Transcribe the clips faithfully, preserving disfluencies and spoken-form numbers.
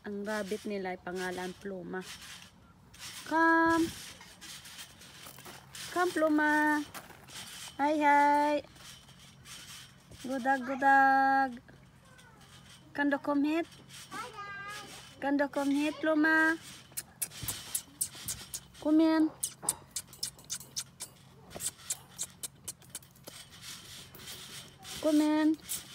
Ang rabbit nila ay pangalan Pluma. Come. Come Pluma. Hi hi. Godag godag. Kan du kom hit? Kan du kom hit Pluma? Kom igen. Kom igen.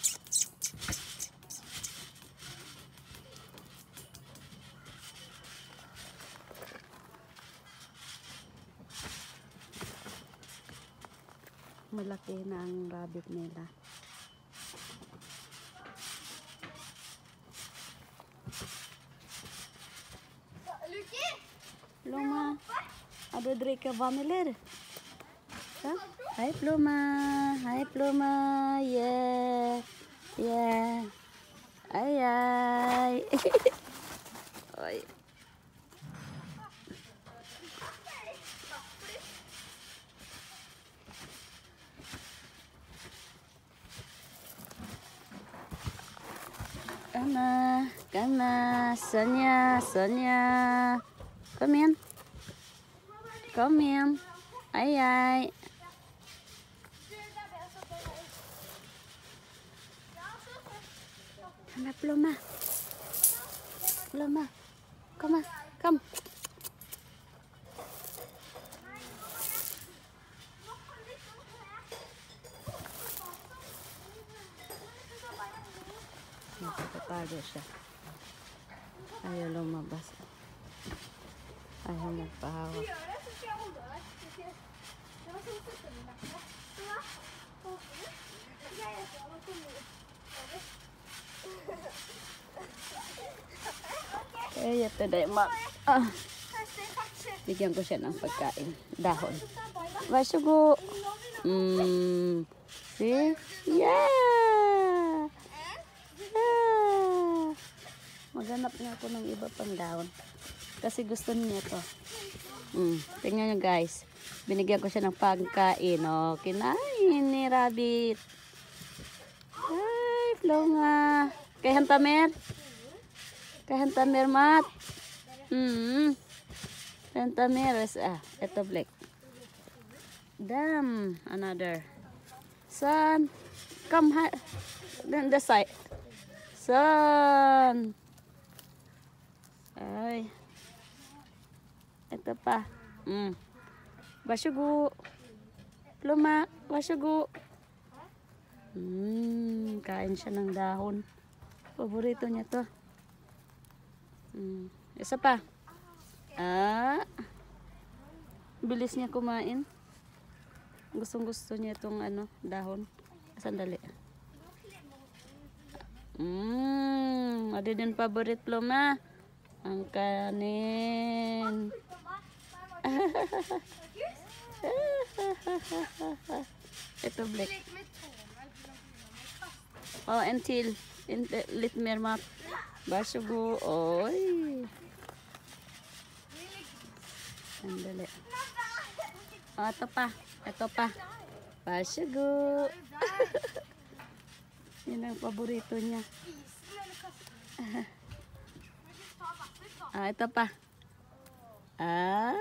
Malaki na ang rabbit nila. Pluma, ada dricka vaniljer? Ja? Hej Pluma, hej Pluma, yeah, yeah, aj aj. Oj. Come, come, Sonia, Sonia. Kom igen. Kom igen. Aj, aj. Kom här, Pluma. Pluma. Kom här, kom. Nakakapagod siya. Ayaw lumabas. Ayaw magpahawak. Eh, ito dahil mag... Ah. Bigyan ko siya ng pagkain. Dahon. Vasugo. Mm. See? Yeah! Yeah! Maghanap nga ako ng iba pang dahon. Kasi gusto niya ito. Mm. Tingnan nyo guys. Binigyan ko siya ng pagkain. Oh, kinain ni rabbit. Ay, Pluma. Kay Hantamer. Kay Hantamer mat. Hmm. Kay Hantamer. Ah, ito black. Damn. Another. Son. Come here. Then the side. Son. Ay. Ito pa. Hmm. Vasugo. Pluma. Vasugo. Hmm. Kain siya ng dahon. Paborito niya to. Hmm. Isa pa. Ah. Bilis niya kumain. Gustong gusto niya itong ano, dahon. Sandali. Hmm. Ano din paborit Pluma? Ang kanin. Ito black. Oh, until in lit mer mat. Vasugo. Oy. Sandali. Oh, ito pa. Ito pa. Vasugo. Yan ang paborito niya. Ah, ito pa. Ah.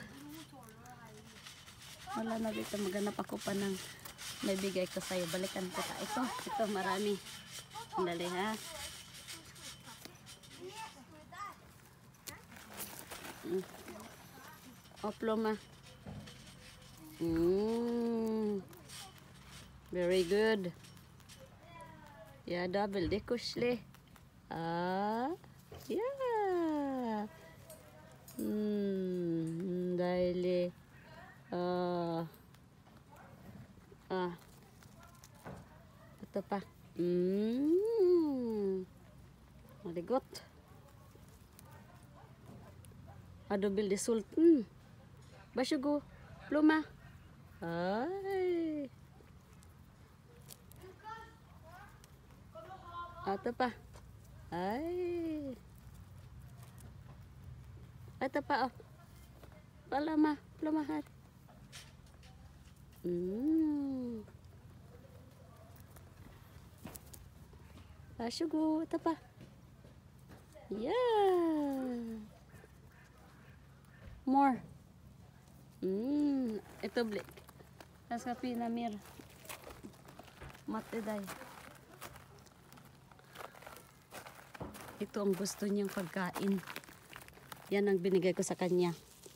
Wala na dito. Maghanap ako pa ng may bigay ko sa'yo. Balikan ko ta. Ito. Ito marami. Sandali ha. Mm. Oh, Pluma. Mm. Very good. Ja, da veldig koselig. Ah. Ja. Mm. Deilig. Ah. Ah. Ito pa. Mm. Veldig godt. Har du veldig sulten? Varsågod, Pluma. Ay. Ito pa. Ay. Ito pa, oh. Pluma, Pluma hat. Mm. Varsågod, ito pa. Yeah. More. Mm, ito blik. Nasa pinamir. Matiday. Ito ang gusto niyang pagkain. Yan ang binigay ko sa kanya.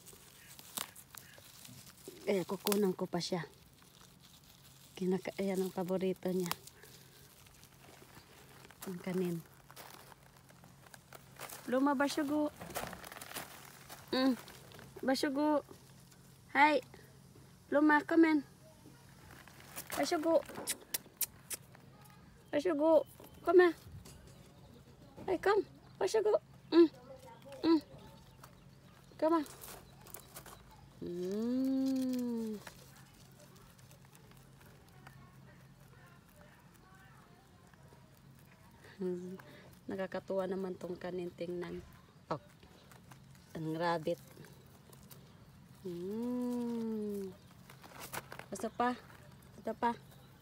Kaya kukunan ko pa siya. Kinaka yan ang paborito niya. Ang kanin. Luma basyugo. Mm. Basyugo. Hi. Luma, come in. Basyugo. Basyugo. Come here. Hey, come. Basyugo. Mm. Mm. Come on. Mm. Hmm. Nakakatuwa naman tong kanin tingnan. Oh. Ang rabbit. Hmm. Basta pa. Basta pa.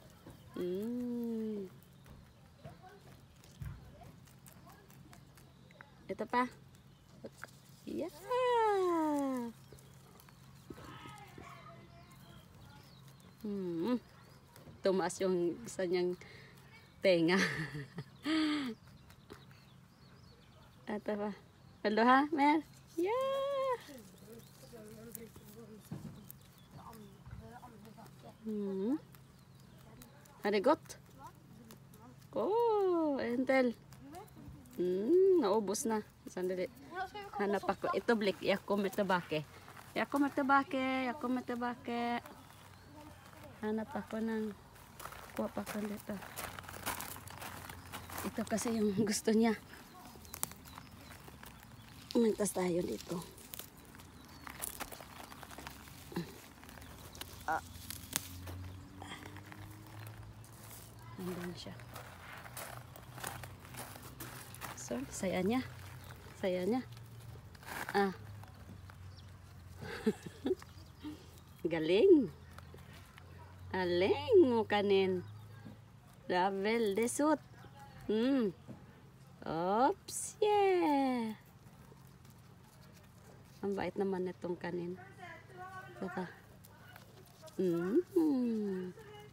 Hmm. Ito pa. Yeah. Hmm. Tumaas yung isa niyang tenga. Ito pa. Hello ha, Mer? Yeah. Hmm. Arigot. Oh, entel. Hmm, naubos na. Sandali. Hanap ako. Ito blik. Yako metabake. Yako metabake. Yako metabake. Hanap ako ng kuha pa ko dito. Ito kasi yung gusto niya. Mantas tayo dito. Ah. Nandun siya. So, saya niya. Saya niya. Ah. Galing. Aling mo kanin. Ravel desut. Hmm. Oops, yeah. Ang bait naman itong kanin. Baka. Mm.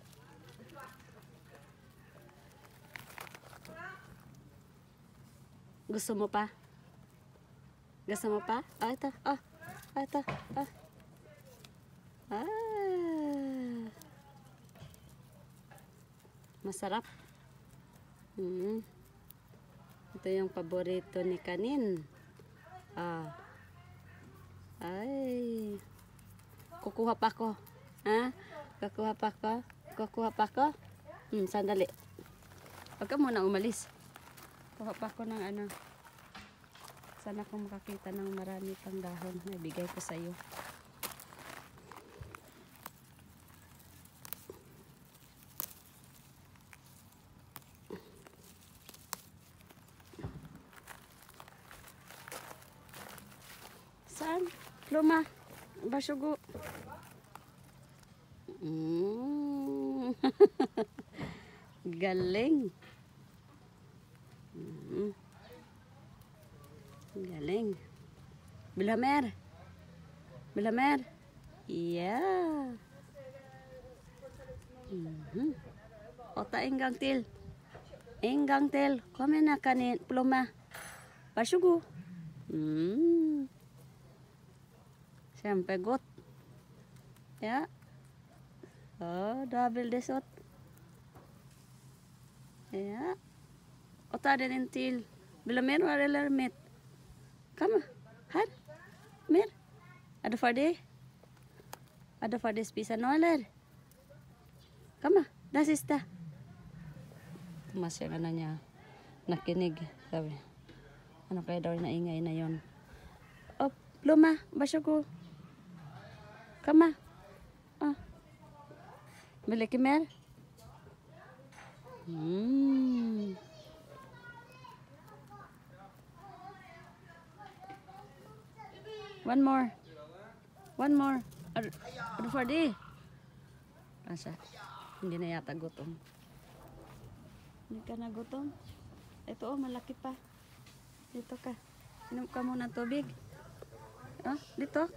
Gusto mo pa? Gusto mo pa? Ah, ito. Ah, ah ito. Ah. Ah. Masarap. Hmm. Ito yung paborito ni kanin. Ah. Ay. Kukuha pa ko. Ha? Kukuha pa ko. Kukuha pa ko. Hmm, sandali. Huwag ka muna umalis. Kuha pa ko ng ano. Sana kung makakita ng marami pang dahon na ibigay ko sa iyo. Saan? Luma. Basyugo. Mm. Galing. Mm. Galing. Bilamer. Bilamer. Yeah. Mm-hmm. Ota enggang til. Enggang til. Kom na kanin. Pluma. Basyugo. Mm. Siyempre got. Ya. Oh, double desot. Ya. Ota din intil. Bila mer var eller met. Kom här. Mer. Är du färdig? Är du färdig spisa nu eller? Kom. Det sista. Masya na niya. Nakinig. Sabi. Ano kaya daw na ingay na yon? Oh, Luma. Basyugo. Kama. Ah. Bili kimer. Hmm. One more. One more. Ano ano for di? Asa? Hindi na yata gutom. Hindi ka na gutom? Ito oh, malaki pa. Dito ka. Inom ka muna ng tubig. Ah, dito.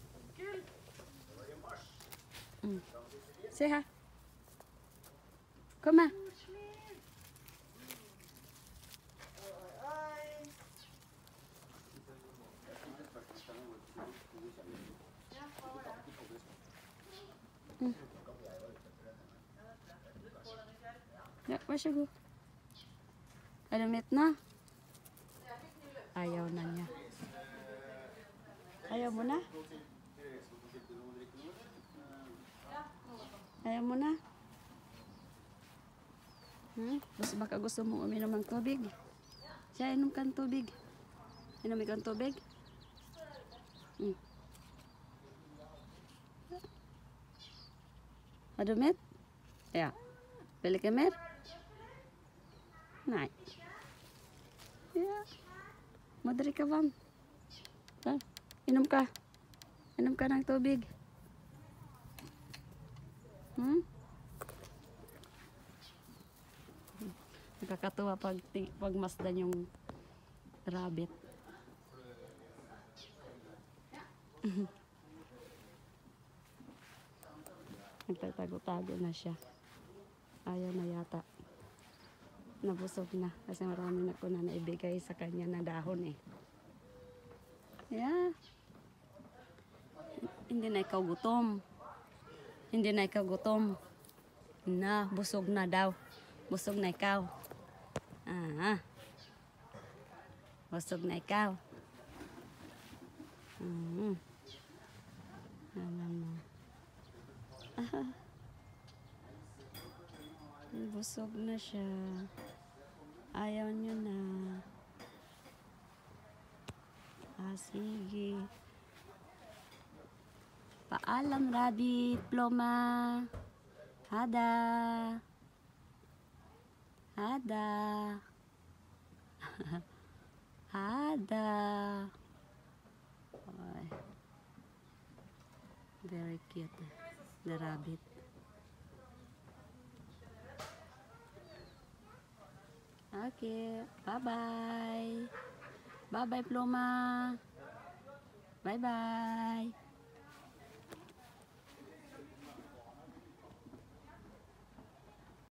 Mm. Say hi. Come on. Mm. Ya, varsågod. Är du mätt na? Ayaw na niya. Ayaw mo na? Ayaw mo na? Hmm? Basta baka gusto mo uminom ng tubig. Siya, inom ka ng tubig. Inom ka ng tubig? Hmm. Har du mätt? Ja. Vill du mer? Nej. Ja. Må dricka vann. Där. Inom ka. Inom ka ng tubig. Hmm? Nakakatuwa pag, pag masdan yung rabbit. Nagtatago-tago na siya. Ayaw na yata. Nabusog na. Kasi marami na ko na naibigay sa kanya na dahon eh. Yeah. Hindi na ikaw gutom. Hindi na ikaw gutom. Na, busog na daw. Busog na ikaw. Ah. Busog na ikaw. Mm. Ano mo? Ah. Busog na siya. Ayaw niyo na. Ah, sige. Paalam, rabbit. Ploma. Hada. Hada. Hada. Ay. Very cute. The rabbit. Okay. Bye-bye. Bye-bye, Ploma. Bye-bye.